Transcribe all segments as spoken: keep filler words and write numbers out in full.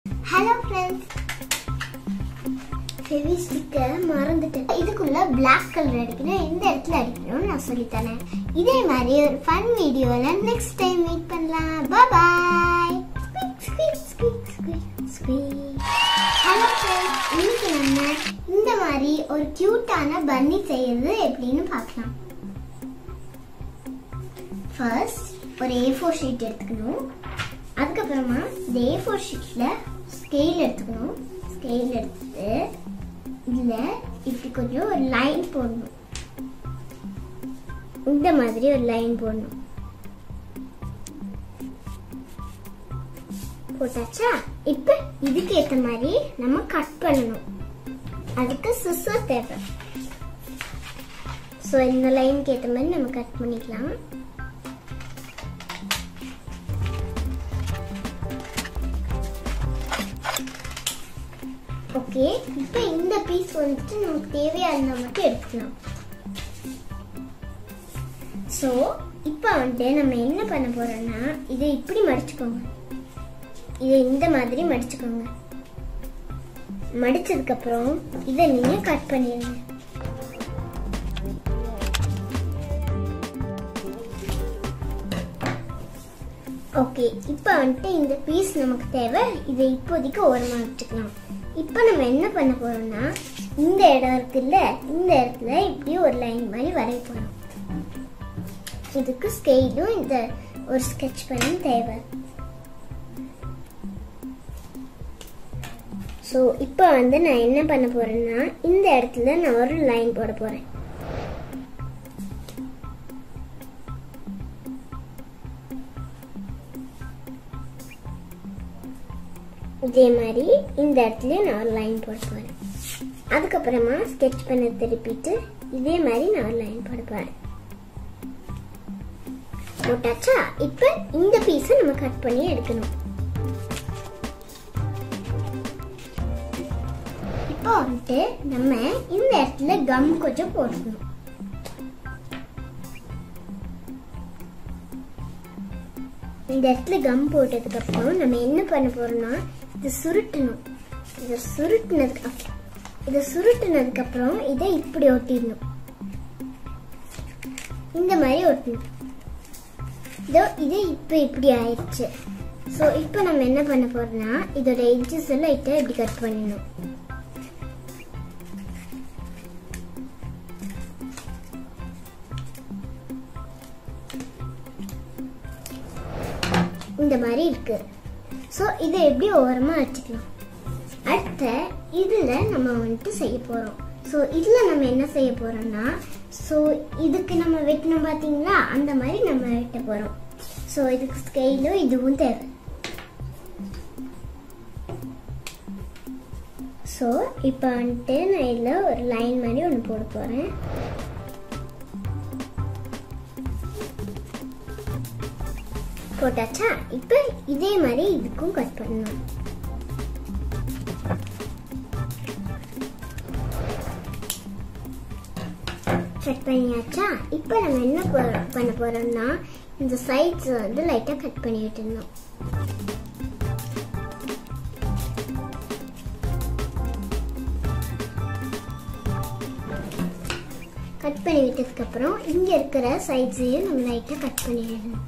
Hello friends. Heavy sticker மறந்துட்டேன். இதுக்குள்ள black color அடிக்கணும். இந்த இடத்துல அடிக்கணும்னு நான் சொல்லி தரேன். இதே மாதிரி ஒரு fun வீடியோல next time meet பண்ணலாம். Bye bye. Squeak squeak squeak squeak. Hello friends. இன்னைக்கு நம்ம இந்த மாதிரி ஒரு கியூட்டான பன்னி செய்யறது எப்படின்னு பார்க்கலாம். First ஒரு A four sheet எடுத்துக்கணும். அதுக்கு அப்புறமா இந்த A four sheetல ஸ்கேல் எடுத்துக்கணும். ஸ்கேல் எடுத்து இதுல இப்படி கொஞ்சம் ஒரு லைன் போடணும். இந்த மாதிரி ஒரு லைன் போடணும். போட்டாச்சா? இப்போ இதுக்கு ஏத்த மாதிரி நம்ம கட் பண்ணணும். அதுக்கு சிசர் தேவை. சோ இந்த லைனுக்கு ஏத்த மாதிரி நம்ம கட் பண்ணிக்கலாம். ஓகே, இப்போ இந்த பீஸ் வந்துட்டு நமக்கு தேவையான மட்டும் எடுத்துக்கலாம். சோ இப்போ வந்து நம்ம என்ன பண்ண போறோம்னா இதை இப்படி மடிச்சுக்கோங்க. இதை இந்த மாதிரி மடிச்சுக்கோங்க. மடிச்சதுக்கு அப்புறம் இதை நீங்க கட் பண்ணிடுங்க. ஓகே, இப்போ வந்துட்டு இந்த பீஸ் நமக்கு தேவை. இதை இப்போதைக்கு ஓரமா வச்சுக்கலாம். இப்போ நம்ம என்ன பண்ண போறோம்னா இந்த இடம் இருக்குல்ல, இந்த இடத்துல இப்படி ஒரு லைன் மாதிரி வரைய போறோம். இதுக்கு ஸ்கேலும் இந்த ஒரு ஸ்கெட்ச் பென்னும் தேவை. ஸோ இப்போ வந்து நான் என்ன பண்ண போறேன்னா இந்த இடத்துல நான் ஒரு லைன் போட போறேன். இதே மாதிரி இந்த இடத்துல நான் ஒரு லைன் போட போறேன். அதுக்கப்புறமா ஸ்கெட்ச் பண்ண திருப்பிட்டு இதே மாதிரி நான் ஒரு லைன் போட போறேன். போட்டாச்சா? இப்போ இந்த பீஸை நம்ம கட் பண்ணி எடுக்கணும். இப்போ வந்துட்டு நம்ம இந்த இடத்துல கம் கொஞ்சம் போடணும். இந்த இடத்துல கம் போட்டதுக்கு அப்புறம் நம்ம என்ன பண்ண போறோம்னா இதை சுருட்டணும். இதை சுருட்டினதுக்கு இதை சுருட்டினதுக்கு அப்புறம் இதை இப்படி ஒட்டிடணும். இந்த மாதிரி ஒட்டணும். இதோ இது இப்போ இப்படி ஆயிடுச்சு. ஸோ இப்போ நம்ம என்ன பண்ண போறோம்னா இதோட எட்ஜஸ் எல்லாம் லைட்டா இப்படி கட் பண்ணிடணும். இந்த மாதிரி இருக்கு. ஸோ இதை எப்படி ஓரமா வச்சுக்கலாம். அடுத்த இதுல நம்ம வந்துட்டு செய்ய போறோம். ஸோ இதுல நம்ம என்ன செய்ய போறோம்னா ஸோ இதுக்கு நம்ம வெட்டணும் பாத்தீங்களா, அந்த மாதிரி நம்ம வெட்ட போறோம். ஸோ இதுக்கு ஸ்கேலும் இதுவும் தேவை. ஸோ இப்போ வந்துட்டு நான் இதுல ஒரு லைன் மாதிரி ஒன்று போட போறேன். போட்டாச்சா? இப்போ இதே மாதிரி இதுக்கும் கட் பண்ணணும். கட் பண்ணியாச்சா? இப்போ நம்ம என்ன பண்ண போறோம்னா இந்த சைட்ஸ் வந்து லைட்டா கட் பண்ணி விட்டுறணும். கட் பண்ணி விட்டதுக்கு அப்புறம் இங்க இருக்கிற சைட்ஸையும் நம்ம லைட்டா கட் பண்ணிடணும்.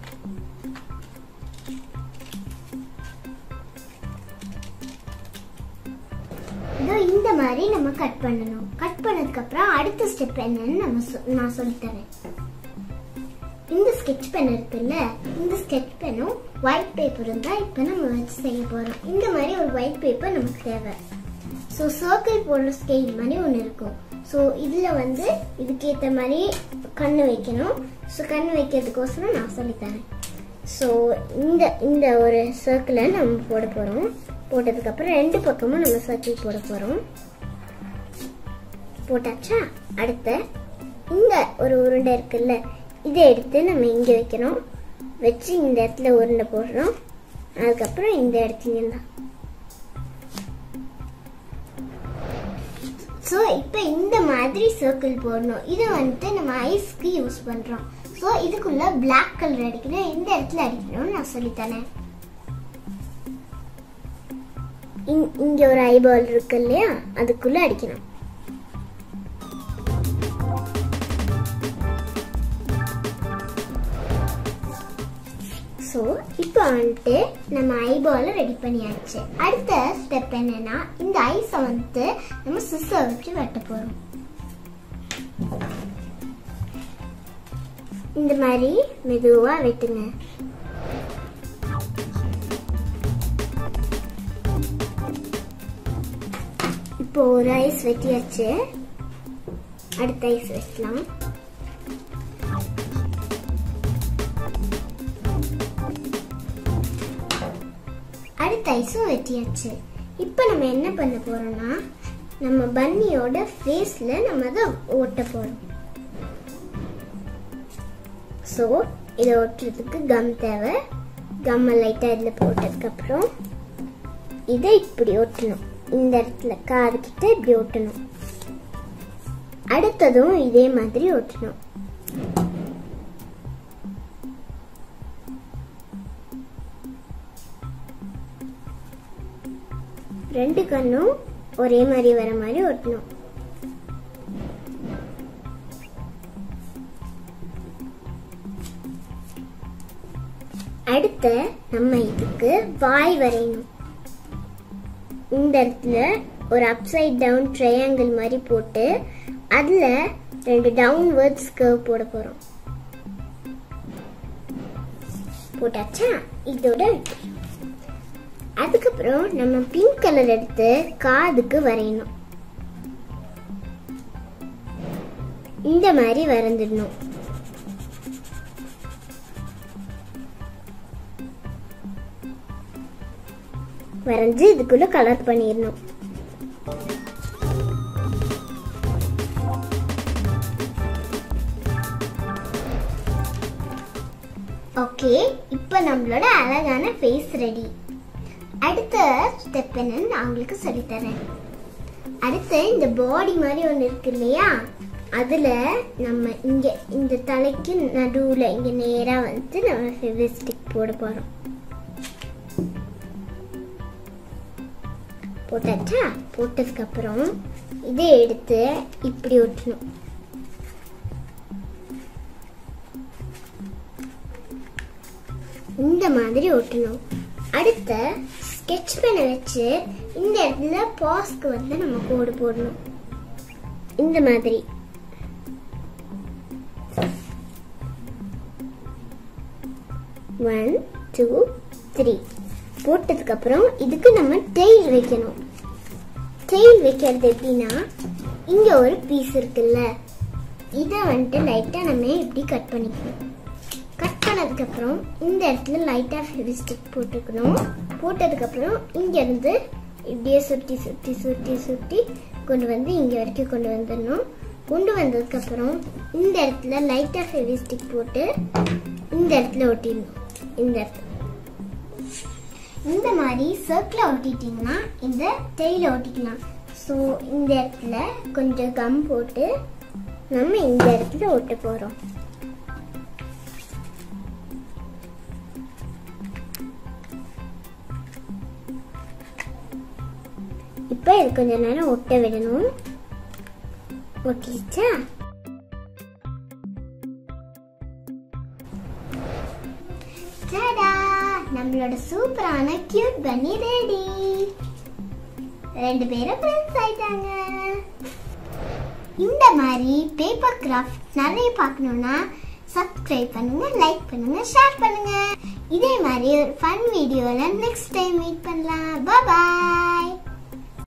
இந்த மாதிரி நம்ம கட் பண்ணணும். கட் பண்ணதுக்கு அப்புறம் அடுத்த ஸ்டெப் என்னன்னு நம்ம நான் சொல்லி தரேன். இந்த ஸ்கெட்ச் பென் இருக்குல்ல, இந்த ஸ்கெட்ச் பென்னும் ஒயிட் பேப்பரும் தான் இப்போ நம்ம வச்சு செய்ய போறோம். இந்த மாதிரி ஒரு ஒயிட் பேப்பர் நமக்கு தேவை. ஸோ சர்க்கிள் போடுற ஸ்கேல் மாதிரி ஒன்று இருக்கும். ஸோ இதுல வந்து இதுக்கேற்ற மாதிரி கண்ணு வைக்கணும். ஸோ கண்ணு வைக்கிறதுக்கோசரம் நான் சொல்லி தரேன். ஸோ இந்த இந்த ஒரு சர்க்கிளை நம்ம போட போறோம். போட்டதுக்கு அப்புறம் ரெண்டு பக்கமும் நம்ம சர்க்கிள் போட போறோம். போட்டாச்சா? அடுத்த இந்த ஒரு உருண்டை இருக்குல்ல, இதை எடுத்து நம்ம இங்க வைக்கணும். வச்சு இந்த இடத்துல உருண்டை போடுறோம். அதுக்கப்புறம் இந்த இடத்துல தான். ஸோ இப்போ இந்த மாதிரி சர்க்கிள் போடணும். இதை வந்துட்டு நம்ம ஐஸ்க்கு யூஸ் பண்றோம். ஸோ இதுக்குள்ள பிளாக் கலர் அடிக்கணும். இந்த இடத்துல அடிக்கணும்னு நான் சொல்லித்தரேன். இங்க ஒரு ஐபால் இருக்கு இல்லையா, அதுக்குள்ள அடிக்கணும். ஸோ இப்போ வந்துட்டு நம்ம ஐபாலை ரெடி பண்ணியாச்சு. அடுத்த ஸ்டெப் என்னன்னா, இந்த ஐஸை வந்து நம்ம சிஸ்ஸை வச்சு வெட்ட போறோம். இந்த மாதிரி மெதுவா வெட்டுங்க. இப்போ ஒரு ஐஸ் வெட்டியாச்சு, அடுத்த ஐஸ் வெட்டலாம். அடுத்த ஐஸும் வெட்டியாச்சு. இப்போ நம்ம என்ன பண்ண போறோம்னா, நம்ம பன்னியோட ஃபேஸ்ல நம்ம அதை ஒட்ட போறோம். ஸோ இதை ஒட்டுறதுக்கு கம் தேவை. கம்மை லைட்டாக இதில் போட்டதுக்கப்புறம் இதை இப்படி ஒட்டணும். இந்த இடத்துல காது கிட்ட இப்படி ஒட்டணும். அடுத்ததும் இதே மாதிரி ஒட்டணும். ரெண்டு கண்ணும் ஒரே மாதிரி வர மாதிரி ஒட்டணும். அடுத்து நம்ம இதுக்கு வாய் வரையணும். இந்த இடத்துல ஒரு அப்சைட் டவுன் ட்ரையாங்கிள் மாதிரி போட்டு அதுல ரெண்டு டவுன்வர்ட்ஸ் கர்வ் போட போறோம். போட்டாச்சா? இதோட அதுக்கப்புறம் நம்ம பிங்க் கலர் எடுத்து காதுக்கு வரையணும். இந்த மாதிரி வரைஞ்சிடணும். வரைஞ்சு இதுக்குள்ள கலர் பண்ணிடணும். ஓகே, இப்போ நம்மளோட அழகான ஃபேஸ் ரெடி. அடுத்த ஸ்டெப் என்னன்னு நான் உங்களுக்கு சொல்லித்தரேன். அடுத்து இந்த பாடி மாதிரி ஒன்று இருக்கு இல்லையா, அதுல நம்ம இங்க இந்த தலைக்கு நடுவுல இங்க நேரா வந்து நம்ம ஃபெவிஸ்டிக் போட போறோம். போட்டாச்சா? போட்டதுக்கு அப்புறம் இதை எடுத்து இப்படி ஒட்டணும். இந்த மாதிரி ஒட்டணும். அடுத்த ஸ்கெட்ச் பெனை வச்சு இந்த இடத்துல பாஸ்க்கு வந்து நம்ம கோடு போடணும். இந்த மாதிரி ஒன் டூ த்ரீ போட்டதுக்கு அப்புறம் இதுக்கு நம்ம டெயில் வைக்கணும். டெயில் வைக்கிறது எப்படின்னா, இங்க ஒரு பீஸ் இருக்குல்ல, இதை வந்துட்டு லைட்டா நம்ம இப்படி கட் பண்ணிக்கணும். கட் பண்ணதுக்கு அப்புறம் இந்த இடத்துல லைட்டா ஃபெவிஸ்டிக் போட்டுக்கணும். போட்டதுக்கு அப்புறம் இங்க இருந்து இப்படியே சுத்தி சுத்தி சுத்தி சுத்தி கொண்டு வந்து இங்க வரைக்கும் கொண்டு வந்துடணும். கொண்டு வந்ததுக்கு அப்புறம் இந்த இடத்துல லைட்டா ஃபெவிஸ்டிக் போட்டு இந்த இடத்துல ஒட்டிடணும். இந்த இடத்துல இந்த மாதிரி சர்க்கிள ஒட்டிட்டீங்கன்னா இந்த டெய்ல ஒட்டிக்கலாம். ஸோ இந்த இடத்துல கொஞ்சம் கம் போட்டு நம்ம இந்த இடத்துல ஒட்ட போறோம். இப்போ இது கொஞ்ச நேரம் ஒட்ட விடணும். ஒட்டிச்சா? டடா, நம்மளோட சூப்பரான கியூட் பன்னி ரெடி. ரெண்டு பேரும் ஃப்ரெண்ட்ஸ் ஆயிட்டாங்க. இந்த மாதிரி பேப்பர் கிராஃப்ட் நிறைய பார்க்கணும்னா சப்ஸ்கிரைப் பண்ணுங்க, லைக் பண்ணுங்க, ஷேர் பண்ணுங்க. இதே மாதிரி ஒரு ஃபன் வீடியோல நெக்ஸ்ட் டைம் மீட் பண்ணலாம். பாய் பாய்.